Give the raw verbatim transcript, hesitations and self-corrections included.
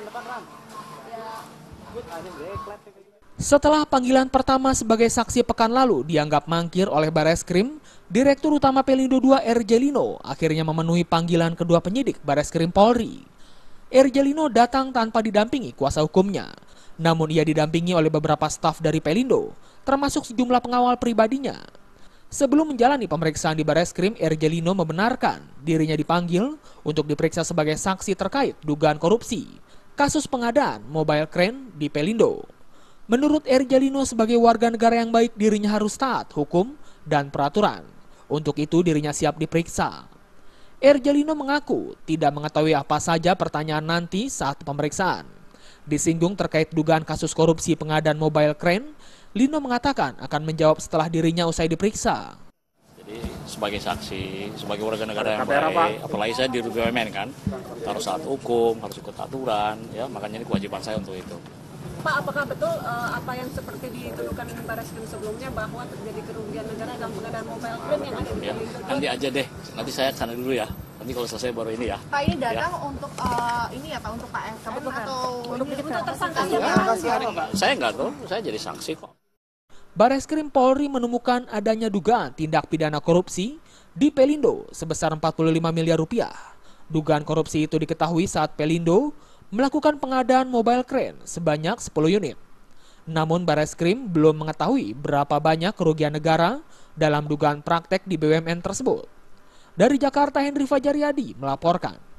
Setelah panggilan pertama sebagai saksi pekan lalu dianggap mangkir oleh Bareskrim, Direktur Utama Pelindo dua Erjelino akhirnya memenuhi panggilan kedua penyidik Bareskrim Polri. Erjelino datang tanpa didampingi kuasa hukumnya, namun ia didampingi oleh beberapa staf dari Pelindo, termasuk sejumlah pengawal pribadinya. Sebelum menjalani pemeriksaan di Bareskrim, Erjelino membenarkan dirinya dipanggil untuk diperiksa sebagai saksi terkait dugaan korupsi kasus pengadaan mobile crane di Pelindo. Menurut Erjelino, sebagai warga negara yang baik, dirinya harus taat hukum dan peraturan. Untuk itu dirinya siap diperiksa. Erjelino mengaku tidak mengetahui apa saja pertanyaan nanti saat pemeriksaan. Disinggung terkait dugaan kasus korupsi pengadaan mobile crane, Lino mengatakan akan menjawab setelah dirinya usai diperiksa. Jadi sebagai saksi, sebagai warga negara yang baik, apalagi saya di B U M N kan, harus taat hukum, harus ikut aturan, ya makanya ini kewajiban saya untuk itu. Pak, apakah betul uh, apa yang seperti dituduhkan Bareskrim sebelumnya bahwa terjadi kerugian negara dalam pengadaan mobile crane yang ada di ya, Pelindo? Nanti aja deh, nanti saya sana dulu ya. Nanti kalau selesai baru ini ya. Pak, ini datang ya. untuk uh, ini ya Pak, untuk Pak S M atau untuk, ini untuk tersangka ya, Pak? Saya nggak tahu, saya jadi saksi kok. Bareskrim Polri menemukan adanya dugaan tindak pidana korupsi di Pelindo sebesar empat puluh lima miliar rupiah. Dugaan korupsi itu diketahui saat Pelindo melakukan pengadaan mobile crane sebanyak sepuluh unit. Namun Bareskrim belum mengetahui berapa banyak kerugian negara dalam dugaan praktek di B U M N tersebut. Dari Jakarta, Henry Fajaryadi melaporkan.